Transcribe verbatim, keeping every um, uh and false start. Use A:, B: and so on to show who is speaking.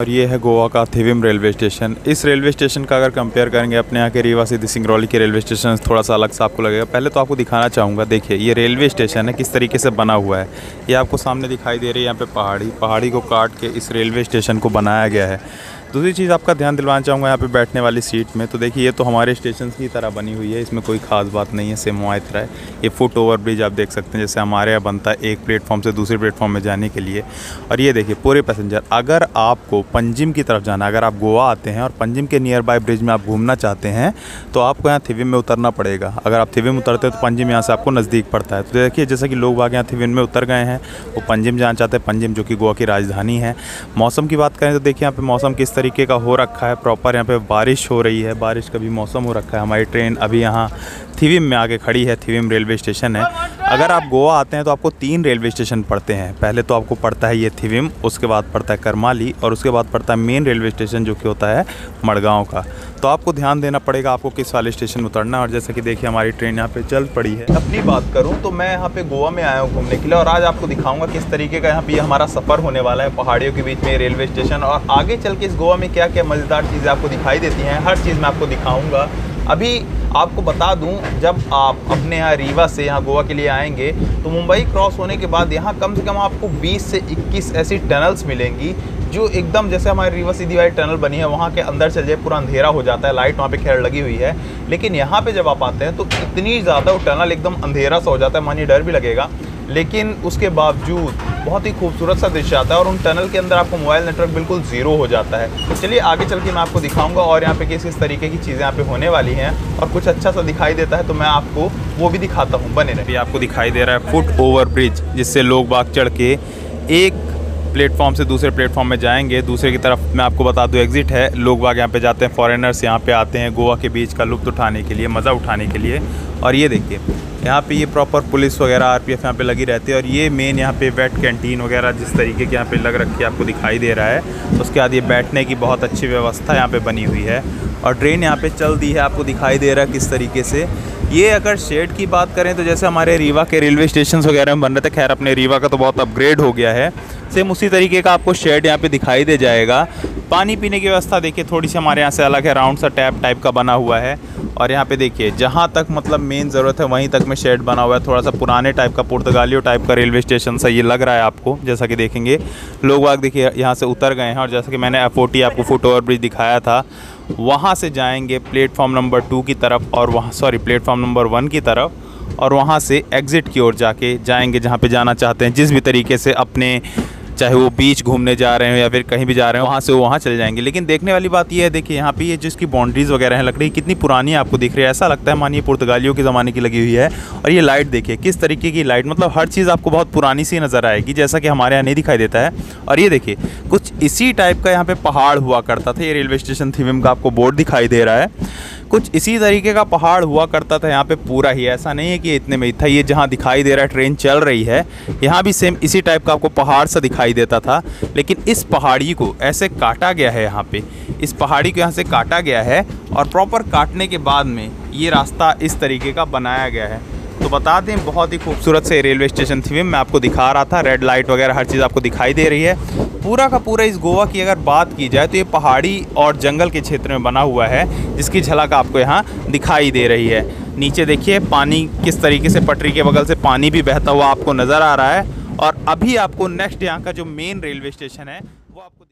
A: और ये है गोवा का थिविम रेलवे स्टेशन। इस रेलवे स्टेशन का अगर कंपेयर करेंगे अपने यहाँ के रीवा सीधी सिंगरौली के रेलवे स्टेशन थोड़ा सा अलग सा आपको लगेगा। पहले तो आपको दिखाना चाहूँगा, देखिए ये रेलवे स्टेशन है किस तरीके से बना हुआ है। ये आपको सामने दिखाई दे रही है यहाँ पे पहाड़ी पहाड़ी को काट के इस रेलवे स्टेशन को बनाया गया है। दूसरी चीज़ आपका ध्यान दिलवाना चाहूँगा यहाँ पे बैठने वाली सीट में, तो देखिए ये तो हमारे स्टेशन की तरह बनी हुई है, इसमें कोई ख़ास बात नहीं है, सेम हमारी तरह है। ये फुट ओवर ब्रिज आप देख सकते हैं जैसे हमारे यहाँ बनता है एक प्लेटफॉर्म से दूसरे प्लेटफॉर्म में जाने के लिए। और ये देखिए पूरे पैसेंजर, अगर आपको पंजिम की तरफ जाना है, अगर आप गोवा आते हैं और पंजिम के नियर बाय ब्रिज में आप घूमना चाहते हैं तो आपको यहाँ थिविम में उतरना पड़ेगा। अगर आप थिविम उतरते हैं तो पंजिम यहाँ से आपको नज़दीक पड़ता है। तो देखिए जैसा कि लोग बाग यहाँ थिविम में उतर गए हैं, वो पंजिम जाना चाहते हैं, पंजिम जो कि गोवा की राजधानी है। मौसम की बात करें तो देखिए यहाँ पे मौसम किस तरीके का हो रखा है, प्रॉपर यहाँ पे बारिश हो रही है, बारिश का भी मौसम हो रखा है। हमारी ट्रेन अभी यहाँ थिविम में आके खड़ी है, थिविम रेलवे स्टेशन है। अगर आप गोवा आते हैं तो आपको तीन रेलवे स्टेशन पड़ते हैं। पहले तो आपको पड़ता है ये थिविम, उसके बाद पड़ता है करमाली और उसके बाद पड़ता है मेन रेलवे स्टेशन जो कि होता है मड़गांव का। तो आपको ध्यान देना पड़ेगा आपको किस वाले स्टेशन में उतरना है। और जैसे कि देखिए हमारी ट्रेन यहाँ पे चल पड़ी है। अपनी बात करूँ तो मैं यहाँ पे गोवा में आया हूँ घूमने के लिए और आज आपको दिखाऊंगा किस तरीके का यहाँ पे हमारा सफ़र होने वाला है पहाड़ियों के बीच में रेलवे स्टेशन। और आगे चल के इस गोवा में क्या क्या मज़ेदार चीज़ें आपको दिखाई देती हैं, हर चीज़ मैं आपको दिखाऊँगा। अभी आपको बता दूं, जब आप अपने यहाँ रीवा से यहाँ गोवा के लिए आएंगे तो मुंबई क्रॉस होने के बाद यहाँ कम से कम आपको बीस से इक्कीस ऐसी टनल्स मिलेंगी जो एकदम जैसे हमारी रीवा सीधी वाली टनल बनी है, वहाँ के अंदर चल जाए पूरा अंधेरा हो जाता है, लाइट वहाँ पे खैर लगी हुई है। लेकिन यहाँ पे जब आप आते हैं तो इतनी ज़्यादा वो टनल एकदम अंधेरा सा हो जाता है, मानिए डर भी लगेगा, लेकिन उसके बावजूद बहुत ही खूबसूरत सा दृश्य आता है। और उन टनल के अंदर आपको मोबाइल नेटवर्क बिल्कुल ज़ीरो हो जाता है। तो चलिए आगे चल के मैं आपको दिखाऊंगा और यहाँ पे किस किस तरीके की चीज़ें यहाँ पे होने वाली हैं और कुछ अच्छा सा दिखाई देता है तो मैं आपको वो भी दिखाता हूँ, बने रहिए। आपको दिखाई दे रहा है फुट ओवर ब्रिज, जिससे लोग बाग चढ़ के एक प्लेटफॉर्म से दूसरे प्लेटफॉर्म में जाएंगे। दूसरे की तरफ मैं आपको बता दूं एग्जिट है, लोग बाग यहाँ पे जाते हैं, फॉरेनर्स यहाँ पे आते हैं गोवा के बीच का लुत्फ़ उठाने के लिए, मज़ा उठाने के लिए। और ये देखिए यहाँ पे ये प्रॉपर पुलिस वगैरह आरपीएफ यहाँ पे लगी रहती है। और ये मेन यहाँ पे वेट कैंटीन वगैरह जिस तरीके की यहाँ पे लग रखी है आपको दिखाई दे रहा है। उसके बाद ये बैठने की बहुत अच्छी व्यवस्था यहाँ पे बनी हुई है और ट्रेन यहाँ पे चल दी है, आपको दिखाई दे रहा है किस तरीके से। ये अगर शेड की बात करें तो जैसे हमारे रीवा के रेलवे स्टेशन वगैरह में बन रहे थे, खैर अपने रीवा का तो बहुत अपग्रेड हो गया है, सेम उसी तरीके का आपको शेड यहाँ पे दिखाई दे जाएगा। पानी पीने की व्यवस्था देखिए थोड़ी सी हमारे यहाँ से अलग है, राउंड सा टैप टाइप का बना हुआ है। और यहाँ पे देखिए जहाँ तक मतलब मेन ज़रूरत है वहीं तक में शेड बना हुआ है। थोड़ा सा पुराने टाइप का पुर्तगालियों टाइप का रेलवे स्टेशन सा ये लग रहा है आपको। जैसा कि देखेंगे लोग वाग देखिए यहाँ से उतर गए हैं और जैसा कि मैंने एफ ओ टी आपको फुट ओवर ब्रिज दिखाया था, वहाँ से जाएंगे प्लेटफॉर्म नंबर टू की तरफ और वहाँ सॉरी प्लेटफॉर्म नंबर वन की तरफ और वहाँ से एग्ज़िट की ओर जाके जाएंगे जहाँ पे जाना चाहते हैं। जिस भी तरीके से अपने चाहे वो बीच घूमने जा रहे हो या फिर कहीं भी जा रहे हो वहाँ से वो वहाँ चले जाएंगे। लेकिन देखने वाली बात ये है, देखिए यहाँ पे ये जिसकी बाउंड्रीज़ वगैरह हैं लकड़ी कितनी पुरानी है आपको दिख रही है, ऐसा लगता है मानिए पुर्तगालियों के ज़माने की लगी हुई है। और ये लाइट देखिए किस तरीके की लाइट, मतलब हर चीज़ आपको बहुत पुरानी सी नज़र आएगी जैसा कि हमारे यहाँ नहीं दिखाई देता है। और ये देखिए कुछ इसी टाइप का यहाँ पे पहाड़ हुआ करता था। ये रेलवे स्टेशन थिविम का आपको बोर्ड दिखाई दे रहा है, कुछ इसी तरीके का पहाड़ हुआ करता था यहाँ पे पूरा ही, ऐसा नहीं है कि इतने में ही था। ये जहाँ दिखाई दे रहा है ट्रेन चल रही है, यहाँ भी सेम इसी टाइप का आपको पहाड़ सा दिखाई देता था। लेकिन इस पहाड़ी को ऐसे काटा गया है, यहाँ पे इस पहाड़ी को यहाँ से काटा गया है और प्रॉपर काटने के बाद में ये रास्ता इस तरीके का बनाया गया है। तो बता दें बहुत ही खूबसूरत से रेलवे स्टेशन थिविम मैं आपको दिखा रहा था, रेड लाइट वगैरह हर चीज़ आपको दिखाई दे रही है। पूरा का पूरा इस गोवा की अगर बात की जाए तो ये पहाड़ी और जंगल के क्षेत्र में बना हुआ है, जिसकी झलक आपको यहाँ दिखाई दे रही है। नीचे देखिए पानी किस तरीके से पटरी के बगल से पानी भी बहता हुआ आपको नज़र आ रहा है। और अभी आपको नेक्स्ट यहाँ का जो मेन रेलवे स्टेशन है वो आपको